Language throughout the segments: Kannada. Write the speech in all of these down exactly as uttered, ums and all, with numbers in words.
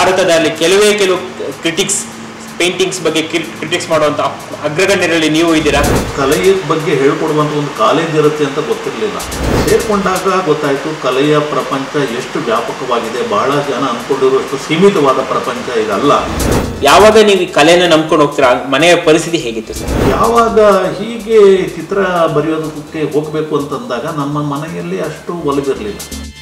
ಭಾರತದಲ್ಲಿ ಕೆಲವೇ ಕೆಲವು ಕ್ರಿಟಿಕ್ಸ್ ಪೇಂಟಿಂಗ್ಸ್ ಬಗ್ಗೆ ಕ್ರಿಟಿಕ್ಸ್ ಮಾಡುವಂತ ಅಗ್ರಗಣ್ಯರಲ್ಲಿ ನೀವು ಇದ್ದೀರಾ. ಕಲೆಯ ಬಗ್ಗೆ ಹೇಳ್ಕೊಡುವಂತ ಒಂದು ಕಾಲೇಜ್ ಇರುತ್ತೆ ಅಂತ ಗೊತ್ತಿರಲಿಲ್ಲ. ಸೇರ್ಕೊಂಡಾಗ ಗೊತ್ತಾಯ್ತು ಕಲೆಯ ಪ್ರಪಂಚ ಎಷ್ಟು ವ್ಯಾಪಕವಾಗಿದೆ. ಬಹಳ ಜನ ಅಂದ್ಕೊಂಡಿರುವಷ್ಟು ಸೀಮಿತವಾದ ಪ್ರಪಂಚ ಇದಲ್ಲ. ಯಾವಾಗ ನೀವು ಕಲೆನ ನಂಬ್ಕೊಂಡು ಹೋಗ್ತೀರಾ, ಮನೆಯ ಪರಿಸ್ಥಿತಿ ಹೇಗಿತ್ತು ಸರ್? ಯಾವಾಗ ಹೀಗೆ ಚಿತ್ರ ಬರೆಯೋದಕ್ಕೆ ಹೋಗ್ಬೇಕು ಅಂತಂದಾಗ ನಮ್ಮ ಮನೆಯಲ್ಲಿ ಅಷ್ಟು ಒಲವಿರಲಿಲ್ಲ.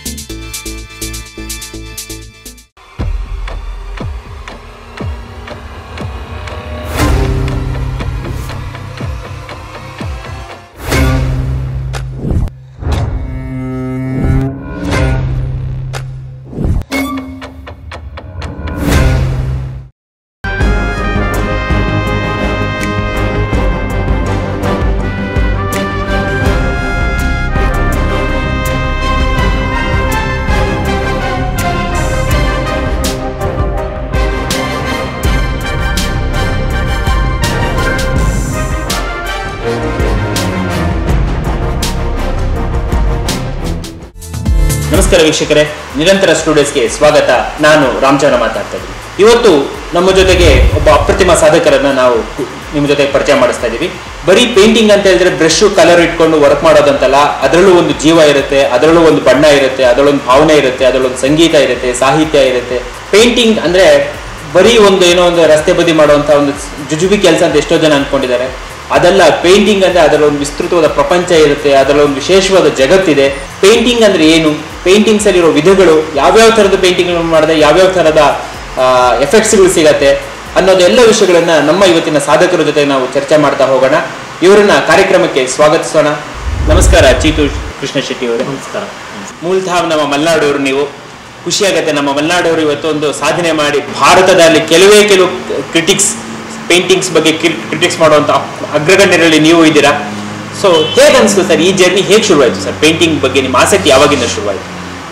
ನಮಸ್ಕಾರ ವೀಕ್ಷಕರೇ, ನಿರಂತರ ಸ್ಟುಡಿಯೋಸ್ಗೆ ಸ್ವಾಗತ. ನಾನು ರಾಮಚಂದ್ರ ಮಾತಾಡ್ತಾ ಇದ್ದೀನಿ. ಇವತ್ತು ನಮ್ಮ ಜೊತೆಗೆ ಒಬ್ಬ ಅಪ್ರತಿಮ ಸಾಧಕರನ್ನ ನಾವು ನಿಮ್ಮ ಜೊತೆ ಪರಿಚಯ ಮಾಡಿಸ್ತಾ ಇದ್ದೀವಿ. ಬರೀ ಪೇಂಟಿಂಗ್ ಅಂತ ಹೇಳಿದ್ರೆ ಬ್ರಷ್ ಕಲರ್ ಇಟ್ಕೊಂಡು ವರ್ಕ್ ಮಾಡೋದಂತಲ್ಲ, ಅದರಲ್ಲೂ ಒಂದು ಜೀವ ಇರುತ್ತೆ, ಅದರಲ್ಲೂ ಒಂದು ಬಣ್ಣ ಇರುತ್ತೆ, ಅದರಲ್ಲೊಂದು ಭಾವನೆ ಇರುತ್ತೆ, ಅದರಲ್ಲೊಂದು ಸಂಗೀತ ಇರುತ್ತೆ, ಸಾಹಿತ್ಯ ಇರುತ್ತೆ. ಪೇಂಟಿಂಗ್ ಅಂದ್ರೆ ಬರೀ ಒಂದು ಏನೋ ಒಂದು ರಸ್ತೆ ಬದಿ ಮಾಡುವಂತ ಒಂದು ಜುಜುಬಿ ಕೆಲಸ ಅಂತ ಎಷ್ಟೋ ಜನ ಅನ್ಕೊಂಡಿದ್ದಾರೆ. ಅದಲ್ಲ, ಪೇಂಟಿಂಗ್ ಅಂದ್ರೆ ಅದರ ಒಂದು ವಿಸ್ತೃತವಾದ ಪ್ರಪಂಚ ಇರುತ್ತೆ, ಅದರಲ್ಲಿ ಒಂದು ವಿಶೇಷವಾದ ಜಗತ್ತಿದೆ. ಪೇಂಟಿಂಗ್ ಅಂದ್ರೆ ಏನು, ಪೇಂಟಿಂಗ್ಸ್ ಅಲ್ಲಿರೋ ವಿಧಗಳು, ಯಾವ್ಯಾವ ಥರದ ಪೇಂಟಿಂಗ್ ಮಾಡಿದೆ, ಯಾವ್ಯಾವ ಥರದ ಎಫೆಕ್ಟ್ಸ್ಗಳು ಸಿಗತ್ತೆ ಅನ್ನೋದೆಲ್ಲ ವಿಷಯಗಳನ್ನ ನಮ್ಮ ಇವತ್ತಿನ ಸಾಧಕರ ಜೊತೆ ನಾವು ಚರ್ಚೆ ಮಾಡ್ತಾ ಹೋಗೋಣ. ಇವರನ್ನ ಕಾರ್ಯಕ್ರಮಕ್ಕೆ ಸ್ವಾಗತಿಸೋಣ. ನಮಸ್ಕಾರ ಚೀತು ಕೃಷ್ಣ ಶೆಟ್ಟಿ ಅವರು. ನಮಸ್ಕಾರ. ಮೂಲತಃ ನಮ್ಮ ಮಲೆನಾಡವರು ನೀವು. ಖುಷಿಯಾಗತ್ತೆ, ನಮ್ಮ ಮಲೆನಾಡವರು ಇವತ್ತೊಂದು ಸಾಧನೆ ಮಾಡಿ ಭಾರತದಲ್ಲಿ ಕೆಲವೇ ಕೆಲವು ಕ್ರಿಟಿಕ್ಸ್ ಪೇಂಟಿಂಗ್ಸ್ ಬಗ್ಗೆ ಕ್ರಿಟಿಕ್ಸ್ ಮಾಡುವಂತ ಅಗ್ರಗಣ್ಯರಲ್ಲಿ ನೀವು ಇದ್ದೀರಾ. ಸೊ ಹೇಗೆ ಅನಿಸ್ತು ಸರ್, ಈ ಜರ್ನಿ ಹೇಗೆ ಶುರುವಾಯಿತು ಸರ್? ಪೇಂಟಿಂಗ್ ಬಗ್ಗೆ ನಿಮ್ಮ ಆಸಕ್ತಿ ಯಾವಾಗಿಂದ ಶುರುವಾಯಿತು?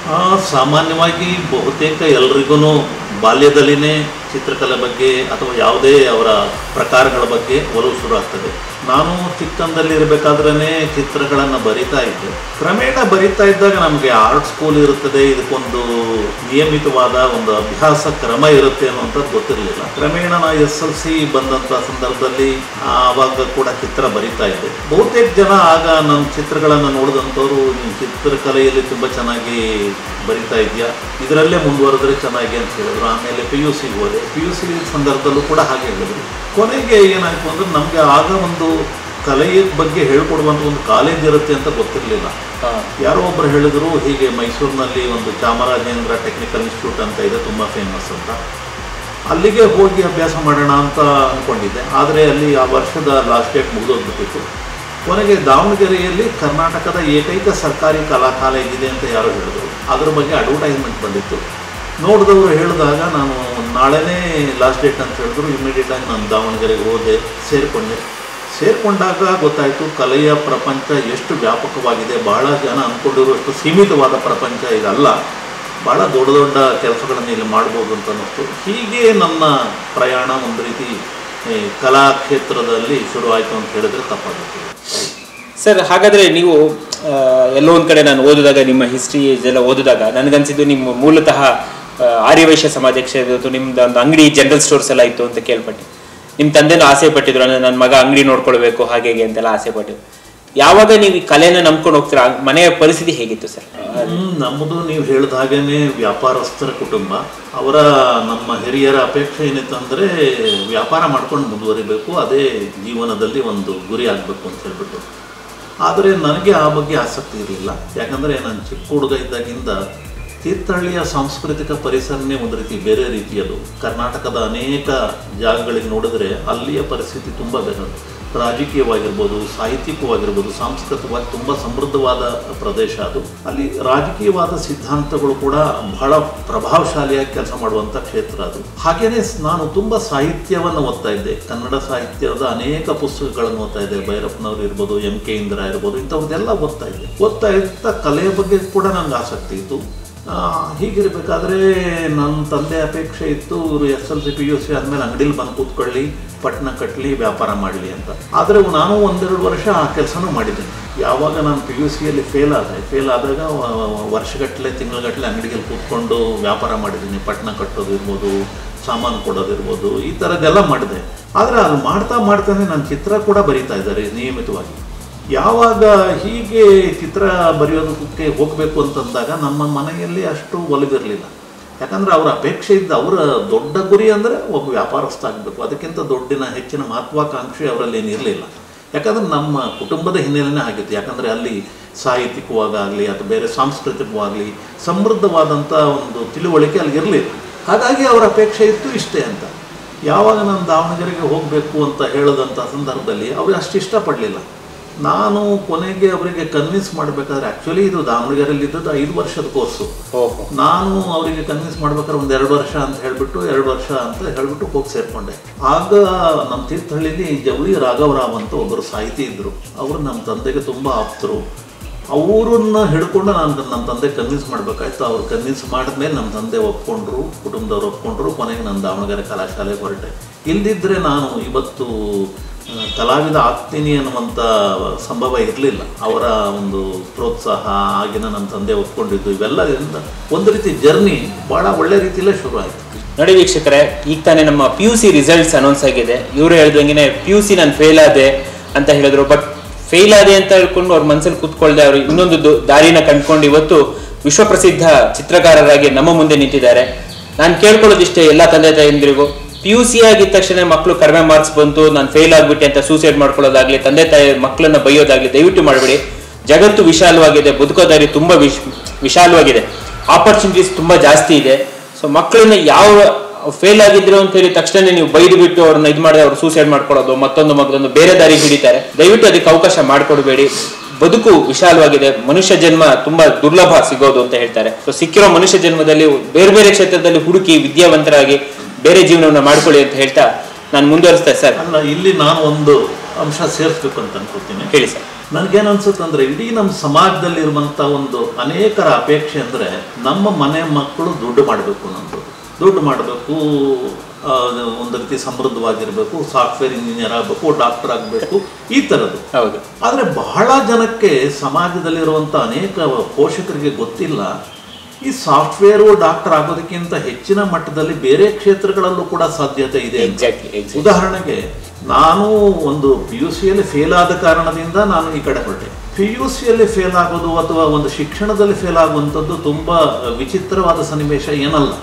ಸಾಮಾನ್ಯವಾಗಿ ಬಹುತೇಕ ಎಲ್ರಿಗೂ ಬಾಲ್ಯದಲ್ಲಿನೇ ಚಿತ್ರಕಲೆ ಬಗ್ಗೆ ಅಥವಾ ಯಾವುದೇ ಅವರ ಪ್ರಕಾರಗಳ ಬಗ್ಗೆ ಒಲವು ಶುರು ಆಗ್ತದೆ. ನಾನು ಚಿಕ್ಕಂದಲ್ಲಿ ಇರಬೇಕಾದ್ರೇ ಚಿತ್ರಗಳನ್ನು ಬರಿತಾ ಇದ್ದೆ. ಕ್ರಮೇಣ ಬರಿತಾ ಇದ್ದಾಗ ನಮಗೆ ಆರ್ಟ್ ಸ್ಕೂಲ್ ಇರುತ್ತದೆ, ಇದಕ್ಕೊಂದು ನಿಯಮಿತವಾದ ಒಂದು ಅಭ್ಯಾಸ ಕ್ರಮ ಇರುತ್ತೆ ಅನ್ನುವಂಥದ್ದು ಗೊತ್ತಿರಲಿಲ್ಲ. ಕ್ರಮೇಣ ನಾ ಎಸ್ ಎಲ್ ಸಿ ಬಂದಂಥ ಸಂದರ್ಭದಲ್ಲಿ ಆವಾಗ ಕೂಡ ಚಿತ್ರ ಬರಿತಾ ಇದ್ದೆ. ಬಹುತೇಕ ಜನ ಆಗ ನನ್ನ ಚಿತ್ರಗಳನ್ನು ನೋಡಿದಂಥವ್ರು, ನೀನು ಚಿತ್ರಕಲೆಯಲ್ಲಿ ತುಂಬ ಚೆನ್ನಾಗಿ ಬರಿತಾ ಇದೆಯಾ, ಇದರಲ್ಲೇ ಮುಂದುವರೆದ್ರೆ ಚೆನ್ನಾಗಿ ಅಂತ ಹೇಳಿದ್ರು. ಆಮೇಲೆ ಪಿ ಯು ಸಿಗೆ ಹೋದೆ. ಪಿ ಯು ಸಿ ಸಂದರ್ಭದಲ್ಲೂ ಕೂಡ ಹಾಗೆ ಹೇಳಿದ್ರು. ಕೊನೆಗೆ ಏನಾಯಿತು ಅಂದರೆ ನಮಗೆ ಆಗ ಒಂದು ಕಲೆಯ ಬಗ್ಗೆ ಹೇಳ್ಕೊಡುವಂಥ ಒಂದು ಕಾಲೇಜ್ ಇರುತ್ತೆ ಅಂತ ಗೊತ್ತಿರಲಿಲ್ಲ. ಯಾರೋ ಒಬ್ಬರು ಹೇಳಿದ್ರು, ಹೀಗೆ ಮೈಸೂರಿನಲ್ಲಿ ಒಂದು ಚಾಮರಾಜೇಂದ್ರ ಟೆಕ್ನಿಕಲ್ ಇನ್ಸ್ಟಿಟ್ಯೂಟ್ ಅಂತ ಇದೆ, ತುಂಬ ಫೇಮಸ್ ಅಂತ. ಅಲ್ಲಿಗೆ ಹೋಗಿ ಅಭ್ಯಾಸ ಮಾಡೋಣ ಅಂತ ಅಂದ್ಕೊಂಡಿದ್ದೆ. ಆದರೆ ಅಲ್ಲಿ ಆ ವರ್ಷದ ಲಾಸ್ಟ್ ಡೇಟ್ ಮುಗಿದೋಗ್ಬಿಟ್ಟಿತ್ತು. ಕೊನೆಗೆ ದಾವಣಗೆರೆಯಲ್ಲಿ ಕರ್ನಾಟಕದ ಏಕೈಕ ಸರ್ಕಾರಿ ಕಲಾ ಕಾಲೇಜ್ ಇದೆ ಅಂತ ಯಾರೋ ಹೇಳಿದ್ರು. ಅದ್ರ ಬಗ್ಗೆ ಅಡ್ವರ್ಟೈಸ್ಮೆಂಟ್ ಬಂದಿತ್ತು. ನೋಡಿದವರು ಹೇಳಿದಾಗ ನಾನು ನಾಳೆನೇ ಲಾಸ್ಟ್ ಡೇಟ್ ಅಂತ ಹೇಳಿದ್ರು. ಇಮಿಡಿಯೇಟಾಗಿ ನಾನು ದಾವಣಗೆರೆಗೆ ಹೋದೆ, ಸೇರಿಕೊಂಡೆ. ಸೇರಿಕೊಂಡಾಗ ಗೊತ್ತಾಯಿತು ಕಲೆಯ ಪ್ರಪಂಚ ಎಷ್ಟು ವ್ಯಾಪಕವಾಗಿದೆ. ಬಹಳ ಜನ ಅಂದ್ಕೊಂಡಿರುವಷ್ಟು ಸೀಮಿತವಾದ ಪ್ರಪಂಚ ಇದಲ್ಲ, ಭಾಳ ದೊಡ್ಡ ದೊಡ್ಡ ಕೆಲಸಗಳನ್ನು ಇಲ್ಲಿ ಮಾಡ್ಬೋದು ಅಂತ ಅನ್ನಿಸ್ತು. ಹೀಗೆ ನನ್ನ ಪ್ರಯಾಣ ಒಂದು ರೀತಿ ಕಲಾ ಕ್ಷೇತ್ರದಲ್ಲಿ ಶುರುವಾಯಿತು ಅಂತ ಹೇಳಿದ್ರೆ ತಪ್ಪಾಗುತ್ತೆ ಸರ್. ಹಾಗಾದರೆ ನೀವು ಎಲ್ಲೋ ಒಂದು ಕಡೆ ನಾನು ಓದಿದಾಗ, ನಿಮ್ಮ ಹಿಸ್ಟ್ರಿ ಇದೆಲ್ಲ ಓದಿದಾಗ ನನಗನ್ಸಿದ್ದು ನಿಮ್ಮ ಮೂಲತಃ ಆರ್ಯವೈಶ್ಯ ಸಮಾಜಕ್ಕೆ ಸೇರಿದ್ದು, ನಿಮ್ದು ಒಂದು ಅಂಗಡಿ ಜನರಲ್ ಸ್ಟೋರ್ಸ್ ಎಲ್ಲ ಇತ್ತು ಅಂತ ಕೇಳ್ಪಟ್ಟೆ. ನಿಮ್ಮ ತಂದೆನೂ ಆಸೆ ಪಟ್ಟಿದ್ರು, ಅಂದರೆ ನನ್ನ ಮಗ ಅಂಗಡಿ ನೋಡ್ಕೊಳ್ಬೇಕು ಹಾಗೆ ಹೇಗೆ ಅಂತೆಲ್ಲ ಆಸೆ ಪಟ್ಟಿದ್ರು. ಯಾವಾಗ ನೀವು ಈ ಕಲೆನ ನಂಬ್ಕೊಂಡು ಹೋಗ್ತೀರಾ, ಮನೆಯ ಪರಿಸ್ಥಿತಿ ಹೇಗಿತ್ತು ಸರ್? ನಮ್ಮದು ನೀವು ಹೇಳಿದ ಹಾಗೇನೆ ವ್ಯಾಪಾರಸ್ಥರ ಕುಟುಂಬ. ಅವರ ನಮ್ಮ ಹಿರಿಯರ ಅಪೇಕ್ಷೆ ಏನಿತ್ತು ಅಂದರೆ ವ್ಯಾಪಾರ ಮಾಡ್ಕೊಂಡು ಮುಂದುವರಿಬೇಕು, ಅದೇ ಜೀವನದಲ್ಲಿ ಒಂದು ಗುರಿ ಆಗಬೇಕು ಅಂತ ಹೇಳ್ಬಿಟ್ಟು. ಆದರೆ ನನಗೆ ಆ ಬಗ್ಗೆ ಆಸಕ್ತಿ ಇರಲಿಲ್ಲ. ಯಾಕಂದರೆ ನಾನು ಚಿಕ್ಕ ಹುಡುಗ ಇದ್ದಾಗಿಂದ ತೀರ್ಥಹಳ್ಳಿಯ ಸಾಂಸ್ಕೃತಿಕ ಪರಿಸರನೇ ಒಂದು ರೀತಿ ಬೇರೆ ರೀತಿಯದು. ಕರ್ನಾಟಕದ ಅನೇಕ ಜಾಗಗಳಿಗೆ ನೋಡಿದ್ರೆ ಅಲ್ಲಿಯ ಪರಿಸ್ಥಿತಿ ತುಂಬ ಬೇರೆ. ರಾಜಕೀಯವಾಗಿರ್ಬೋದು, ಸಾಹಿತ್ಯಿಕವಾಗಿರ್ಬೋದು, ಸಾಂಸ್ಕೃತಿಕವಾಗಿ ತುಂಬ ಸಮೃದ್ಧವಾದ ಪ್ರದೇಶ ಅದು. ಅಲ್ಲಿ ರಾಜಕೀಯವಾದ ಸಿದ್ಧಾಂತಗಳು ಕೂಡ ಬಹಳ ಪ್ರಭಾವಶಾಲಿಯಾಗಿ ಕೆಲಸ ಮಾಡುವಂಥ ಕ್ಷೇತ್ರ ಅದು. ಹಾಗೆಯೇ ನಾನು ತುಂಬ ಸಾಹಿತ್ಯವನ್ನು ಓದ್ತಾ ಇದ್ದೆ. ಕನ್ನಡ ಸಾಹಿತ್ಯದ ಅನೇಕ ಪುಸ್ತಕಗಳನ್ನು ಓದ್ತಾ ಇದ್ದೆ. ಭೈರಪ್ಪನವರು ಇರ್ಬೋದು, ಎಂ ಕೆ ಇಂದ್ರ ಇರ್ಬೋದು, ಇಂಥವ್ರದ್ದೆಲ್ಲ ಓದ್ತಾ ಇದ್ದೆ. ಓದ್ತಾ ಇರ್ತಾ ಕಲೆಯ ಬಗ್ಗೆ ಕೂಡ ನನಗೆ ಆಸಕ್ತಿ ಇತ್ತು. ಹೀಗಿರಬೇಕಾದ್ರೆ ನನ್ನ ತಂದೆ ಅಪೇಕ್ಷೆ ಇತ್ತು, ಇವರು S L C P U C ಆದಮೇಲೆ ಅಂಗಡಿಲಿ ಬಂದು ಕೂತ್ಕೊಳ್ಳಿ, ಪಟ್ಟಣ ಕಟ್ಟಲಿ, ವ್ಯಾಪಾರ ಮಾಡಲಿ ಅಂತ. ಆದರೆ ನಾನು ಒಂದೆರಡು ವರ್ಷ ಆ ಕೆಲಸನೂ ಮಾಡಿದ್ದೀನಿ. ಯಾವಾಗ ನಾನು ಪಿ ಯು ಸಿಯಲ್ಲಿ ಫೇಲ್ ಆದೆ, ಫೇಲ್ ಆದಾಗ ವರ್ಷಗಟ್ಟಲೆ ತಿಂಗಳಗಟ್ಟಲೆ ಅಂಗಡಿಯಲ್ಲಿ ಕೂತ್ಕೊಂಡು ವ್ಯಾಪಾರ ಮಾಡಿದ್ದೀನಿ. ಪಟ್ಟಣ ಕಟ್ಟೋದು ಇರ್ಬೋದು, ಸಾಮಾನು ಕೊಡೋದಿರ್ಬೋದು, ಈ ಥರದ್ದೆಲ್ಲ ಮಾಡಿದೆ. ಆದರೆ ಅದು ಮಾಡ್ತಾ ಮಾಡ್ತಾನೆ ನನ್ನ ಚಿತ್ರ ಕೂಡ ಬರೀತಾ ಇದ್ದಾರೆ ನಿಯಮಿತವಾಗಿ. ಯಾವಾಗ ಹೀಗೆ ಚಿತ್ರ ಬರೆಯೋದಕ್ಕೆ ಹೋಗಬೇಕು ಅಂತಂದಾಗ ನಮ್ಮ ಮನೆಯಲ್ಲಿ ಅಷ್ಟು ಒಲವಿರಲಿಲ್ಲ. ಯಾಕಂದರೆ ಅವರ ಅಪೇಕ್ಷೆ ಇದ್ದ, ಅವರ ದೊಡ್ಡ ಗುರಿ ಅಂದರೆ ಒಬ್ಬ ವ್ಯಾಪಾರಸ್ಥ ಆಗಬೇಕು. ಅದಕ್ಕಿಂತ ದೊಡ್ಡಿನ ಹೆಚ್ಚಿನ ಮಹತ್ವಾಕಾಂಕ್ಷೆ ಅವರಲ್ಲಿ ಏನಿರಲಿಲ್ಲ. ಯಾಕಂದರೆ ನಮ್ಮ ಕುಟುಂಬದ ಹಿನ್ನೆಲೆನೇ ಆಗಿತ್ತು. ಯಾಕಂದರೆ ಅಲ್ಲಿ ಸಾಹಿತ್ಯಿಕವಾಗಲಿ ಅಥವಾ ಬೇರೆ ಸಾಂಸ್ಕೃತಿಕವಾಗಲಿ ಸಮೃದ್ಧವಾದಂಥ ಒಂದು ತಿಳುವಳಿಕೆ ಅಲ್ಲಿ ಇರಲಿಲ್ಲ. ಹಾಗಾಗಿ ಅವರ ಅಪೇಕ್ಷೆ ಇತ್ತು ಇಷ್ಟೇ ಅಂತ. ಯಾವಾಗ ನಾನು ದಾವಣಗೆರೆಗೆ ಹೋಗಬೇಕು ಅಂತ ಹೇಳೋದಂಥ ಸಂದರ್ಭದಲ್ಲಿ ಅವರು ಅಷ್ಟು ಇಷ್ಟಪಡಲಿಲ್ಲ. ನಾನು ಕೊನೆಗೆ ಅವರಿಗೆ ಕನ್ವಿನ್ಸ್ ಮಾಡಬೇಕಾದ್ರೆ, ಆ್ಯಕ್ಚುಲಿ ಇದು ದಾವಣಗೆರೆಯಲ್ಲಿ ಇದ್ದದ್ದು ಐದು ವರ್ಷದ ಕೋರ್ಸು. ನಾನು ಅವರಿಗೆ ಕನ್ವಿನ್ಸ್ ಮಾಡ್ಬೇಕಾದ್ರೆ ಒಂದು ಎರಡು ವರ್ಷ ಅಂತ ಹೇಳಿಬಿಟ್ಟು ಎರಡು ವರ್ಷ ಅಂತ ಹೇಳಿಬಿಟ್ಟು ಹೋಗಿ ಸೇರಿಕೊಂಡೆ. ಆಗ ನಮ್ಮ ತೀರ್ಥಹಳ್ಳಿಲಿ ಜವಳಿ ರಾಘವರಾವ್ ಅಂತ ಒಬ್ಬರು ಸಾಹಿತಿ ಇದ್ದರು. ಅವರು ನಮ್ಮ ತಂದೆಗೆ ತುಂಬ ಆಪ್ತರು. ಅವರನ್ನ ಹಿಡ್ಕೊಂಡು ನಾನು ನಮ್ಮ ತಂದೆ ಕನ್ವಿನ್ಸ್ ಮಾಡಬೇಕಾಯ್ತು. ಅವ್ರು ಕನ್ವಿನ್ಸ್ ಮಾಡಿದ್ಮೇಲೆ ನಮ್ಮ ತಂದೆ ಒಪ್ಕೊಂಡ್ರು, ಕುಟುಂಬದವ್ರು ಒಪ್ಕೊಂಡ್ರು. ಕೊನೆಗೆ ನಾನು ದಾವಣಗೆರೆ ಕಲಾಶಾಲೆಗೆ ಹೊರಟೆ. ಇಲ್ದಿದ್ದರೆ ನಾನು ಇವತ್ತು ಕಲಾವಿದ ಆಗ್ತೀನಿ ಅನ್ನುವಂಥ ಸಂಭವ ಇರಲಿಲ್ಲ. ಅವರ ಒಂದು ಪ್ರೋತ್ಸಾಹ, ಆಗಿನ ನಮ್ಮ ತಂದೆ ಒಪ್ಕೊಂಡಿದ್ದು, ಇವೆಲ್ಲದಿಂದ ಒಂದು ರೀತಿ ಜರ್ನಿ ಭಾಳ ಒಳ್ಳೆ ರೀತಿಯಲ್ಲೇ ಶುರು ಆಯಿತು. ನೋಡಿ ವೀಕ್ಷಕರೇ, ಈಗ ತಾನೇ ನಮ್ಮ P U C results announce ಆಗಿದೆ. ಇವರು ಹೇಳ್ದಂಗೆ ಪಿ ಯು ಸಿ ನಾನು ಫೇಲ್ ಆದೆ ಅಂತ ಹೇಳಿದ್ರು. ಬಟ್ ಫೇಲ್ ಆದೆ ಅಂತ ಹೇಳ್ಕೊಂಡು ಅವ್ರ ಮನಸ್ಸಲ್ಲಿ ಕೂತ್ಕೊಳ್ದೆ ಅವರು ಇನ್ನೊಂದು ದಾರಿನ ಕಂಡುಕೊಂಡು ಇವತ್ತು ವಿಶ್ವಪ್ರಸಿದ್ಧ ಚಿತ್ರಕಾರರಾಗಿ ನಮ್ಮ ಮುಂದೆ ನಿಂತಿದ್ದಾರೆ. ನಾನು ಕೇಳ್ಕೊಳ್ಳೋದಿಷ್ಟೇ ಎಲ್ಲ ತಂದೆ ತಾಯಂದಿರಿಗೂ, ಪಿ ಯು ಸಿ ಆಗಿದ ತಕ್ಷಣ ಮಕ್ಕಳು ಕಡಿಮೆ ಮಾರ್ಕ್ಸ್ ಬಂತು, ನಾನು ಫೇಲ್ ಆಗ್ಬಿಟ್ಟೆ ಅಂತ ಸೂಸೈಡ್ ಮಾಡ್ಕೊಳ್ಳೋದಾಗ್ಲಿ, ತಂದೆ ತಾಯಿ ಮಕ್ಕಳನ್ನ ಬೈಯೋದಾಗ್ಲಿ ದಯವಿಟ್ಟು ಮಾಡಬೇಡಿ. ಜಗತ್ತು ವಿಶಾಲವಾಗಿದೆ, ಬದುಕೋ ದಾರಿ ತುಂಬ ವಿಶ್ ವಿಶಾಲವಾಗಿದೆ, ಆಪರ್ಚುನಿಟೀಸ್ ತುಂಬ ಜಾಸ್ತಿ ಇದೆ. ಸೊ ಮಕ್ಕಳನ್ನ ಯಾವ ಫೇಲ್ ಆಗಿದ್ರು ಅಂತ ಹೇಳಿ ತಕ್ಷಣ ನೀವು ಬೈದು ಬಿಟ್ಟು ಅವ್ರನ್ನ ಇದು ಮಾಡಿದ್ರೆ ಅವ್ರು ಸೂಸೈಡ್ ಮಾಡ್ಕೊಳ್ಳೋದು, ಮತ್ತೊಂದು ಮಗದೊಂದು ಬೇರೆ ದಾರಿ ಹಿಡಿತಾರೆ. ದಯವಿಟ್ಟು ಅದಕ್ಕೆ ಅವಕಾಶ ಮಾಡಿಕೊಡ್ಬೇಡಿ. ಬದುಕು ವಿಶಾಲವಾಗಿದೆ, ಮನುಷ್ಯ ಜನ್ಮ ತುಂಬಾ ದುರ್ಲಭ ಸಿಗೋದು ಅಂತ ಹೇಳ್ತಾರೆ. ಸೊ ಸಿಕ್ಕಿರೋ ಮನುಷ್ಯ ಜನ್ಮದಲ್ಲಿ ಬೇರೆ ಬೇರೆ ಕ್ಷೇತ್ರದಲ್ಲಿ ಹುಡುಕಿ ವಿದ್ಯಾವಂತರಾಗಿ ಬೇರೆ ಜೀವನವನ್ನು ಮಾಡ್ಕೊಳ್ಳಿ ಅಂತ ಹೇಳ್ತಾ ನಾನು ಮುಂದುವರಿಸ್ತೆ ಸರ್. ಅಲ್ಲ, ಇಲ್ಲಿ ನಾನು ಒಂದು ಅಂಶ ಸೇರಿಸ್ಬೇಕು ಅಂತ ಅನ್ಕೋತೀನಿ. ಹೇಳಿ ಸರ್. ನನಗೇನು ಅನ್ಸುತ್ತೆ ಅಂದರೆ, ಇಡೀ ನಮ್ಮ ಸಮಾಜದಲ್ಲಿರುವಂಥ ಒಂದು ಅನೇಕರ ಅಪೇಕ್ಷೆ ಅಂದರೆ ನಮ್ಮ ಮನೆ ಮಕ್ಕಳು ದುಡ್ಡು ಮಾಡಬೇಕು, ನಮ್ಮದು ದುಡ್ಡು ಮಾಡಬೇಕು, ಒಂದು ರೀತಿ ಸಮೃದ್ಧವಾಗಿರಬೇಕು, ಸಾಫ್ಟ್ವೇರ್ ಇಂಜಿನಿಯರ್ ಆಗಬೇಕು, ಡಾಕ್ಟರ್ ಆಗಬೇಕು, ಈ ಥರದ್ದು. ಹೌದು. ಆದರೆ ಬಹಳ ಜನಕ್ಕೆ ಸಮಾಜದಲ್ಲಿರುವಂಥ ಅನೇಕ ಪೋಷಕರಿಗೆ ಗೊತ್ತಿಲ್ಲ, ಈ ಸಾಫ್ಟ್ವೇರು ಡಾಕ್ಟರ್ ಆಗೋದಕ್ಕಿಂತ ಹೆಚ್ಚಿನ ಮಟ್ಟದಲ್ಲಿ ಬೇರೆ ಕ್ಷೇತ್ರಗಳಲ್ಲೂ ಕೂಡ ಸಾಧ್ಯತೆ ಇದೆ. ಉದಾಹರಣೆಗೆ ನಾನು ಒಂದು ಪಿ ಯು ಸಿಯಲ್ಲಿ ಫೇಲ್ ಆದ ಕಾರಣದಿಂದ ನಾನು ಈ ಕಡೆ ಹೊರಟೆ. ಪಿ ಯು ಸಿಯಲ್ಲಿ ಫೇಲ್ ಆಗೋದು ಅಥವಾ ಒಂದು ಶಿಕ್ಷಣದಲ್ಲಿ ಫೇಲ್ ಆಗುವಂಥದ್ದು ತುಂಬಾ ವಿಚಿತ್ರವಾದ ಸನ್ನಿವೇಶ ಏನಲ್ಲ.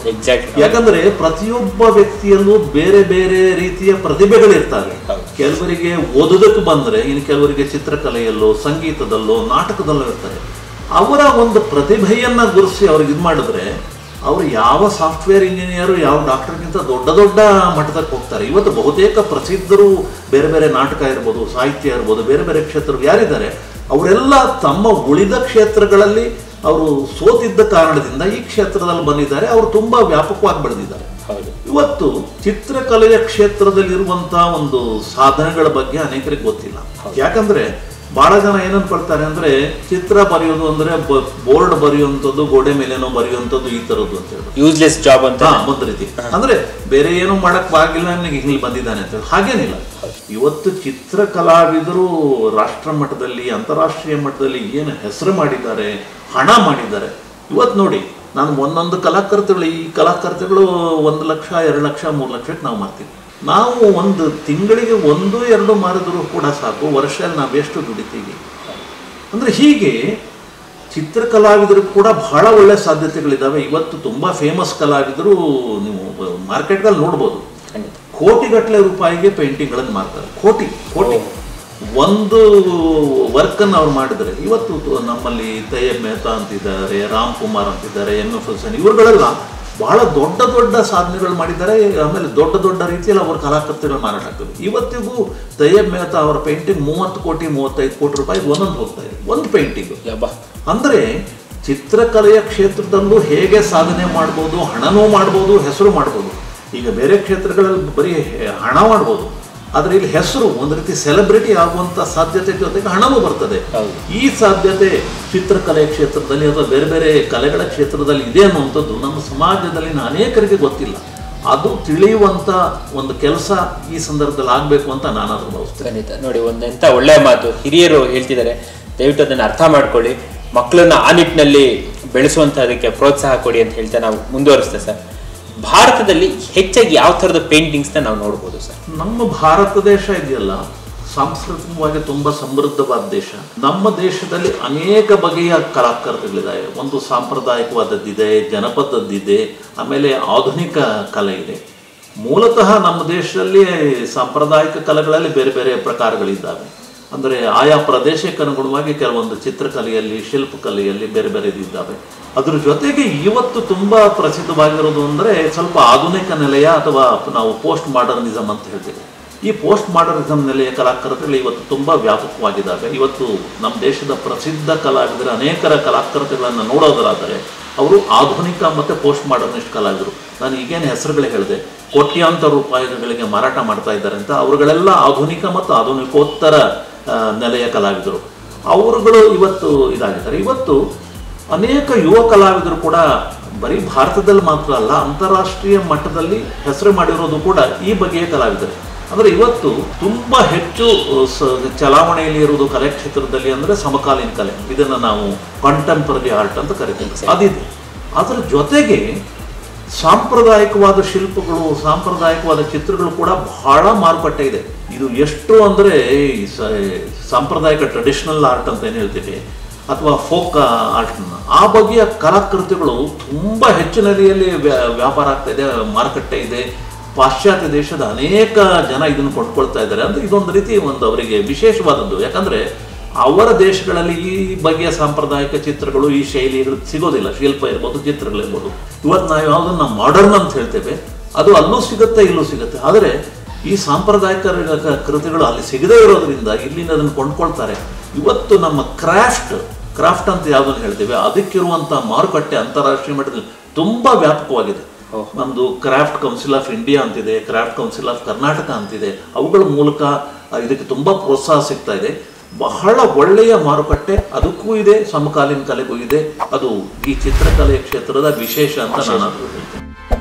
ಯಾಕಂದ್ರೆ ಪ್ರತಿಯೊಬ್ಬ ವ್ಯಕ್ತಿಯಲ್ಲೂ ಬೇರೆ ಬೇರೆ ರೀತಿಯ ಪ್ರತಿಭೆಗಳಿರ್ತವೆ. ಕೆಲವರಿಗೆ ಓದೋದಕ್ಕೆ ಬಂದ್ರೆ, ಇನ್ನು ಕೆಲವರಿಗೆ ಚಿತ್ರಕಲೆಯಲ್ಲೋ, ಸಂಗೀತದಲ್ಲೋ, ನಾಟಕದಲ್ಲೋ ಇರ್ತಾರೆ. ಅವರ ಒಂದು ಪ್ರತಿಭೆಯನ್ನು ಗುರುತಿಸಿ ಅವ್ರಿಗೆ ಇದು ಮಾಡಿದ್ರೆ ಅವರು ಯಾವ ಸಾಫ್ಟ್ವೇರ್ ಇಂಜಿನಿಯರು, ಯಾವ ಡಾಕ್ಟರ್ಗಿಂತ ದೊಡ್ಡ ದೊಡ್ಡ ಮಟ್ಟದಲ್ಲಿ ಹೋಗ್ತಾರೆ. ಇವತ್ತು ಬಹುತೇಕ ಪ್ರಸಿದ್ಧರು ಬೇರೆ ಬೇರೆ ನಾಟಕ ಇರ್ಬೋದು, ಸಾಹಿತ್ಯ ಇರ್ಬೋದು, ಬೇರೆ ಬೇರೆ ಕ್ಷೇತ್ರಗಳು ಯಾರಿದ್ದಾರೆ ಅವರೆಲ್ಲ ತಮ್ಮ ಉಳಿದ ಕ್ಷೇತ್ರಗಳಲ್ಲಿ ಅವರು ಸೋತಿದ್ದ ಕಾರಣದಿಂದ ಈ ಕ್ಷೇತ್ರದಲ್ಲಿ ಬಂದಿದ್ದಾರೆ. ಅವರು ತುಂಬ ವ್ಯಾಪಕವಾಗಿ ಬೆಳೆದಿದ್ದಾರೆ. ಇವತ್ತು ಚಿತ್ರಕಲೆಯ ಕ್ಷೇತ್ರದಲ್ಲಿರುವಂತಹ ಒಂದು ಸಾಧನೆಗಳ ಬಗ್ಗೆ ಅನೇಕರಿಗೆ ಗೊತ್ತಿಲ್ಲ. ಯಾಕಂದ್ರೆ ಬಹಳ ಜನ ಏನನ್ಕೊಳ್ತಾರೆ ಅಂದ್ರೆ, ಚಿತ್ರ ಬರೆಯೋದು ಅಂದ್ರೆ ಬೋರ್ಡ್ ಬರೆಯುವಂಥದ್ದು, ಗೋಡೆ ಮೇಲೇನೋ ಬರೆಯುವಂಥದ್ದು, ಈ ತರದ್ದು ಅಂತ ಹೇಳಿ ಯೂಸ್ಲೆಸ್ ಜಾಬ್ ಅಂತ ಒಂದು ರೀತಿ. ಅಂದ್ರೆ ಬೇರೆ ಏನು ಮಾಡಕ್ ಆಗಿಲ್ಲ, ನನಗೆ ಇಲ್ಲಿ ಬಂದಿದ್ದಾನೆ ಅಂತ ಹೇಳಿ. ಹಾಗೇನಿಲ್ಲ. ಇವತ್ತು ಚಿತ್ರ ಕಲಾವಿದರು ರಾಷ್ಟ್ರ ಮಟ್ಟದಲ್ಲಿ, ಅಂತಾರಾಷ್ಟ್ರೀಯ ಮಟ್ಟದಲ್ಲಿ ಏನು ಹೆಸರು ಮಾಡಿದ್ದಾರೆ, ಹಣ ಮಾಡಿದ್ದಾರೆ. ಇವತ್ತು ನೋಡಿ, ನಾನು ಒಂದೊಂದು ಕಲಾಕೃತಿಗಳು, ಈ ಕಲಾಕೃತಿಗಳು ಒಂದು ಲಕ್ಷ, ಎರಡು ಲಕ್ಷ, ಮೂರು ಲಕ್ಷಕ್ಕೆ ನಾವು ಮಾಡ್ತೀವಿ. ನಾವು ಒಂದು ತಿಂಗಳಿಗೆ ಒಂದು ಎರಡು ಮಾರಿದ್ರು ಕೂಡ ಸಾಕು, ವರ್ಷದಲ್ಲಿ ನಾವು ಎಷ್ಟು ದುಡಿತೀವಿ. ಅಂದರೆ ಹೀಗೆ ಚಿತ್ರಕಲಾವಿದರು ಕೂಡ ಬಹಳ ಒಳ್ಳೆ ಸಾಧ್ಯತೆಗಳಿದ್ದಾವೆ. ಇವತ್ತು ತುಂಬ ಫೇಮಸ್ ಕಲಾವಿದರು ನೀವು ಮಾರ್ಕೆಟ್ಗಳಲ್ಲಿ ನೋಡ್ಬೋದು. ಕೋಟಿಗಟ್ಟಲೆ ರೂಪಾಯಿಗೆ ಪೇಂಟಿಂಗ್ಗಳನ್ನು ಮಾಡ್ತಾರೆ. ಕೋಟಿ ಕೋಟಿ ಒಂದು ವರ್ಕನ್ನು ಅವ್ರು ಮಾಡಿದರೆ. ಇವತ್ತು ನಮ್ಮಲ್ಲಿ ತಯ್ಯಬ್ ಮೆಹ್ತಾ ಅಂತಿದ್ದಾರೆ, ರಾಮ್ ಕುಮಾರ್ ಅಂತಿದ್ದಾರೆ, ಎಂ ಎಫ್ ಹುಸೇನ್, ಇವರುಗಳೆಲ್ಲ ಬಹಳ ದೊಡ್ಡ ದೊಡ್ಡ ಸಾಧನೆಗಳು ಮಾಡಿದ್ದಾರೆ. ಆಮೇಲೆ ದೊಡ್ಡ ದೊಡ್ಡ ರೀತಿಯಲ್ಲಿ ಅವ್ರ ಕಲಾಕೃತಿಗಳು ಮಾರಾಟ ಆಗ್ತದೆ. ಇವತ್ತಿಗೂ ತಯ್ಯಬ್ ಮೆಹ್ತಾ ಅವರ ಪೇಂಟಿಂಗ್ ಮೂವತ್ತು ಕೋಟಿ ಮೂವತ್ತೈದು ಕೋಟಿ ರೂಪಾಯಿ ಒಂದೊಂದು ಹೋಗ್ತಾ ಇದೆ, ಒಂದು ಪೇಂಟಿಂಗ್. ಅಂದರೆ ಚಿತ್ರಕಲೆಯ ಕ್ಷೇತ್ರದಲ್ಲೂ ಹೇಗೆ ಸಾಧನೆ ಮಾಡ್ಬೋದು, ಹಣನೂ ಮಾಡ್ಬೋದು, ಹೆಸರು ಮಾಡ್ಬೋದು. ಈಗ ಬೇರೆ ಕ್ಷೇತ್ರಗಳಲ್ಲಿ ಬರೀ ಹಣ ಮಾಡ್ಬೋದು, ಆದರೆ ಇಲ್ಲಿ ಹೆಸರು ಒಂದು ರೀತಿ ಸೆಲೆಬ್ರಿಟಿ ಆಗುವಂಥ ಸಾಧ್ಯತೆ ಜೊತೆಗೆ ಹಣವೂ ಬರ್ತದೆ. ಈ ಸಾಧ್ಯತೆ ಚಿತ್ರಕಲೆ ಕ್ಷೇತ್ರದಲ್ಲಿ ಅಥವಾ ಬೇರೆ ಬೇರೆ ಕಲೆಗಳ ಕ್ಷೇತ್ರದಲ್ಲಿ ಇದೆ ಅನ್ನುವಂಥದ್ದು ನಮ್ಮ ಸಮಾಜದಲ್ಲಿನ ಅನೇಕರಿಗೆ ಗೊತ್ತಿಲ್ಲ. ಅದು ತಿಳಿಯುವಂಥ ಒಂದು ಕೆಲಸ ಈ ಸಂದರ್ಭದಲ್ಲಿ ಆಗಬೇಕು ಅಂತ ನಾನಾದರೂ ಭಾವಿಸ್ತೇನೆ. ಖಂಡಿತ. ನೋಡಿ, ಒಂದೆಂಥ ಒಳ್ಳೆಯ ಮಾತು ಹಿರಿಯರು ಹೇಳ್ತಿದ್ದಾರೆ, ದಯವಿಟ್ಟು ಅದನ್ನು ಅರ್ಥ ಮಾಡ್ಕೊಳ್ಳಿ, ಮಕ್ಕಳನ್ನ ಆ ನಿಟ್ಟಿನಲ್ಲಿ ಬೆಳೆಸುವಂಥದಕ್ಕೆ ಪ್ರೋತ್ಸಾಹ ಕೊಡಿ ಅಂತ ಹೇಳ್ತಾ ನಾವು ಮುಂದುವರಿಸ್ತೇವೆ ಸರ್. ಭಾರತದಲ್ಲಿ ಹೆಚ್ಚಾಗಿ ಯಾವ ಥರದ ಪೇಂಟಿಂಗ್ಸ್ನ ನಾವು ನೋಡ್ಬೋದು ಸರ್? ನಮ್ಮ ಭಾರತ ದೇಶ ಇದೆಯಲ್ಲ, ಸಾಂಸ್ಕೃತಿಕವಾಗಿ ತುಂಬ ಸಮೃದ್ಧವಾದ ದೇಶ. ನಮ್ಮ ದೇಶದಲ್ಲಿ ಅನೇಕ ಬಗೆಯ ಕಲಾಕೃತಿಗಳಿದ್ದಾವೆ. ಒಂದು ಸಾಂಪ್ರದಾಯಿಕವಾದದ್ದಿದೆ, ಜನಪದದ್ದಿದೆ, ಆಮೇಲೆ ಆಧುನಿಕ ಕಲೆ ಇದೆ. ಮೂಲತಃ ನಮ್ಮ ದೇಶದಲ್ಲಿ ಸಾಂಪ್ರದಾಯಿಕ ಕಲೆಗಳಲ್ಲಿ ಬೇರೆ ಬೇರೆ ಪ್ರಕಾರಗಳಿದ್ದಾವೆ. ಅಂದರೆ ಆಯಾ ಪ್ರದೇಶಕ್ಕೆ ಅನುಗುಣವಾಗಿ ಕೆಲವೊಂದು ಚಿತ್ರಕಲೆಯಲ್ಲಿ, ಶಿಲ್ಪಕಲೆಯಲ್ಲಿ ಬೇರೆ ಬೇರೆದಿದ್ದಾವೆ. ಅದ್ರ ಜೊತೆಗೆ ಇವತ್ತು ತುಂಬ ಪ್ರಸಿದ್ಧವಾಗಿರೋದು ಅಂದರೆ ಸ್ವಲ್ಪ ಆಧುನಿಕ ನೆಲೆಯ ಅಥವಾ ನಾವು ಪೋಸ್ಟ್ ಮಾಡರ್ನಿಸಮ್ ಅಂತ ಹೇಳ್ತೀವಿ. ಈ ಪೋಸ್ಟ್ ಮಾಡರ್ನಿಸಮ್ ನೆಲೆಯ ಕಲಾಕೃತಿಗಳು ಇವತ್ತು ತುಂಬ ವ್ಯಾಪಕವಾಗಿದ್ದಾವೆ. ಇವತ್ತು ನಮ್ಮ ದೇಶದ ಪ್ರಸಿದ್ಧ ಕಲಾವಿದರ ಅನೇಕರ ಕಲಾಕೃತಿಗಳನ್ನು ನೋಡೋದರಾದರೆ ಅವರು ಆಧುನಿಕ ಮತ್ತು ಪೋಸ್ಟ್ ಮಾಡರ್ನಿಸ್ಟ್ ಕಲಾವಿದರು. ನಾನು ಈಗೇನು ಹೆಸರುಗಳು ಹೇಳಿದೆ, ಕೋಟ್ಯಾಂತರ ರೂಪಾಯಿಗಳಿಗೆ ಮಾರಾಟ ಮಾಡ್ತಾ ಇದ್ದಾರೆ ಅಂತ, ಅವರುಗಳೆಲ್ಲ ಆಧುನಿಕ ಮತ್ತು ಆಧುನಿಕೋತ್ತರ ನೆಲೆಯ ಕಲಾವಿದರು. ಅವರುಗಳು ಇವತ್ತು ಇದಾಗಿದ್ದಾರೆ. ಇವತ್ತು ಅನೇಕ ಯುವ ಕಲಾವಿದರು ಕೂಡ ಬರೀ ಭಾರತದಲ್ಲಿ ಮಾತ್ರ ಅಲ್ಲ, ಅಂತಾರಾಷ್ಟ್ರೀಯ ಮಟ್ಟದಲ್ಲಿ ಹೆಸರು ಮಾಡಿರೋದು ಕೂಡ ಈ ಬಗೆಯ ಕಲಾವಿದರು. ಅಂದರೆ ಇವತ್ತು ತುಂಬ ಹೆಚ್ಚು ಚಲಾವಣೆಯಲ್ಲಿ ಇರುವುದು ಕಲೆ ಕ್ಷೇತ್ರದಲ್ಲಿ ಅಂದರೆ ಸಮಕಾಲೀನ ಕಲೆ. ಇದನ್ನು ನಾವು ಕಾಂಟೆಂಪರರಿ ಆರ್ಟ್ ಅಂತ ಕರಿತೀವಿ, ಅದಿದೆ. ಅದರ ಜೊತೆಗೆ ಸಾಂಪ್ರದಾಯಿಕವಾದ ಶಿಲ್ಪಗಳು, ಸಾಂಪ್ರದಾಯಿಕವಾದ ಚಿತ್ರಗಳು ಕೂಡ ಬಹಳ ಮಾರುಕಟ್ಟೆ ಇದೆ. ಇದು ಎಷ್ಟು ಅಂದರೆ ಸಾಂಪ್ರದಾಯಿಕ ಟ್ರೆಡಿಷನಲ್ ಆರ್ಟ್ ಅಂತ ಏನು ಹೇಳ್ತೀವಿ, ಅಥವಾ ಫೋಕ್ ಆರ್ಟ್ನ, ಆ ಬಗೆಯ ಕಲಾಕೃತಿಗಳು ತುಂಬ ಹೆಚ್ಚಿನಲ್ಲಿ ವ್ಯಾಪಾರ ಆಗ್ತಾ ಇದೆ, ಮಾರುಕಟ್ಟೆ ಇದೆ. ಪಾಶ್ಚಾತ್ಯ ದೇಶದ ಅನೇಕ ಜನ ಇದನ್ನು ಕೊಂಡ್ಕೊಳ್ತಾ ಇದ್ದಾರೆ. ಅಂದರೆ ಇದೊಂದು ರೀತಿ ಒಂದು ಅವರಿಗೆ ವಿಶೇಷವಾದದ್ದು. ಯಾಕಂದರೆ ಅವರ ದೇಶಗಳಲ್ಲಿ ಈ ಬಗೆಯ ಸಾಂಪ್ರದಾಯಿಕ ಚಿತ್ರಗಳು, ಈ ಶೈಲಿಗಳು ಸಿಗೋದಿಲ್ಲ. ಶಿಲ್ಪ ಇರ್ಬೋದು, ಚಿತ್ರಗಳಿರ್ಬೋದು. ಇವತ್ತು ನಾವು ಯಾವುದನ್ನು ಮಾಡರ್ನ್ ಅಂತ ಹೇಳ್ತೇವೆ, ಅದು ಅಲ್ಲೂ ಸಿಗುತ್ತೆ, ಇಲ್ಲೂ ಸಿಗುತ್ತೆ. ಆದರೆ ಈ ಸಾಂಪ್ರದಾಯಿಕ ಕೃತಿಗಳು ಅಲ್ಲಿ ಸಿಗದೇ ಇರೋದ್ರಿಂದ ಇಲ್ಲಿಂದ ಅದನ್ನು ಕೊಂಡ್ಕೊಳ್ತಾರೆ. ಇವತ್ತು ನಮ್ಮ ಕ್ರಾಫ್ಟ್ ಕ್ರಾಫ್ಟ್ ಅಂತ ಯಾವುದನ್ನು ಹೇಳ್ತೇವೆ, ಅದಕ್ಕಿರುವಂಥ ಮಾರುಕಟ್ಟೆ ಅಂತಾರಾಷ್ಟ್ರೀಯ ಮಟ್ಟದಲ್ಲಿ ತುಂಬ ವ್ಯಾಪಕವಾಗಿದೆ. ನಮ್ಮದು ಕ್ರಾಫ್ಟ್ ಕೌನ್ಸಿಲ್ ಆಫ್ ಇಂಡಿಯಾ ಅಂತಿದೆ, ಕ್ರಾಫ್ಟ್ ಕೌನ್ಸಿಲ್ ಆಫ್ ಕರ್ನಾಟಕ ಅಂತಿದೆ. ಅವುಗಳ ಮೂಲಕ ಇದಕ್ಕೆ ತುಂಬ ಪ್ರೋತ್ಸಾಹ ಸಿಗ್ತಾ ಇದೆ. ಬಹಳ ಒಳ್ಳೆಯ ಮಾರುಕಟ್ಟೆ ಅದಕ್ಕೂ ಇದೆ, ಸಮಕಾಲೀನ ಕಲೆಗೂ ಇದೆ. ಅದು ಈ ಚಿತ್ರಕಲೆ ಕ್ಷೇತ್ರದ ವಿಶೇಷ ಅಂತ ನಾನು ಹೇಳ್ತೇನೆ.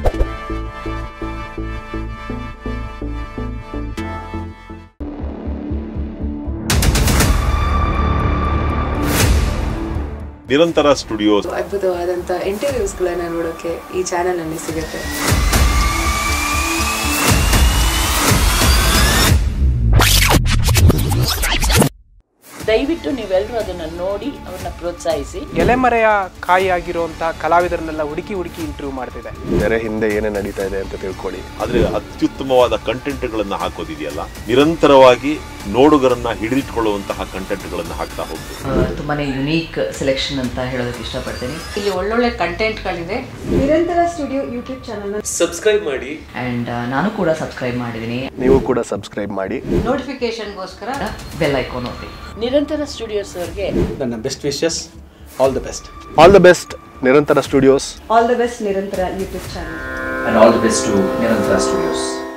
ನಿರಂತರ ಸ್ಟುಡಿಯೋಸ್ ಅದ್ಭುತವಾದಂಥ ಇಂಟರ್ವ್ಯೂಸ್ಗಳನ್ನ ನೋಡೋಕೆ ಈ ಚಾನೆಲ್ನಲ್ಲಿ ಸಿಗುತ್ತೆ. ದಯವಿಟ್ಟು ನೀವೆಲ್ಲರೂ ಅದನ್ನು ನೋಡಿ ಅವ್ರನ್ನ ಪ್ರೋತ್ಸಾಹಿಸಿ. ಎಲೆಮರೆಯ ಕಾಯಿ ಆಗಿರುವಂತಹ ಕಲಾವಿದರನ್ನೆಲ್ಲ ಹುಡುಕಿ ಹುಡುಕಿ ಇಂಟರ್ವ್ಯೂ ಮಾಡ್ತಿದೆ. ತೆರೆ ಹಿಂದೆ ಏನೇ ನಡೀತಾ ಇದೆ ಅಂತ ತಿಳ್ಕೊಳ್ಳಿ. ಆದ್ರೆ ಅತ್ಯುತ್ತಮವಾದ ಕಂಟೆಂಟ್ಗಳನ್ನ ಹಾಕೋದಿದೆಯಲ್ಲ, ನಿರಂತರವಾಗಿ ನೋಡುಗರನ್ನ ಹಿಡಿದಿಟ್ಕೊಳ್ಳುವಂತಹ ಕಂಟೆಂಟ್ಗಳನ್ನ ಹಾಕ್ತಾ ಹೋಗ್ತೀವಿ. ತುಂಬಾನೇ ಯುನೀಕ್ ಸೆಲೆಕ್ಷನ್ ಅಂತ ಹೇಳೋದಕ್ಕೆ ಇಷ್ಟಪಡ್ತೀನಿ. ಇಲ್ಲಿ ಒಳ್ಳೊಳ್ಳೆ ಕಂಟೆಂಟ್ಗಳಿದೆ. ನಿರಂತರ ಸ್ಟುಡಿಯೋ ಯೂಟ್ಯೂಬ್ ಚಾನಲ್ನ ಸಬ್ಸ್ಕ್ರೈಬ್ ಮಾಡಿ. ಅಂಡ್ ನಾನು ಕೂಡ ಸಬ್ಸ್ಕ್ರೈಬ್ ಮಾಡಿದ್ದೀನಿ. ನೀವು ಕೂಡ ಸಬ್ಸ್ಕ್ರೈಬ್ ಮಾಡಿ. ನೋಟಿಫಿಕೇಶನ್ಗೋಸ್ಕರ ಬೆಲ್ ಐಕಾನ್ ಒತ್ತಿ. ನಿರಂತರ ಸ್ಟುಡಿಯೋಸ್ ಅವ್ರಿಗೆ ನನ್ನ best wishes. All the best. All the best Nirantara studios. All the best Nirantara YouTube channel. And all the best to Nirantara Studios.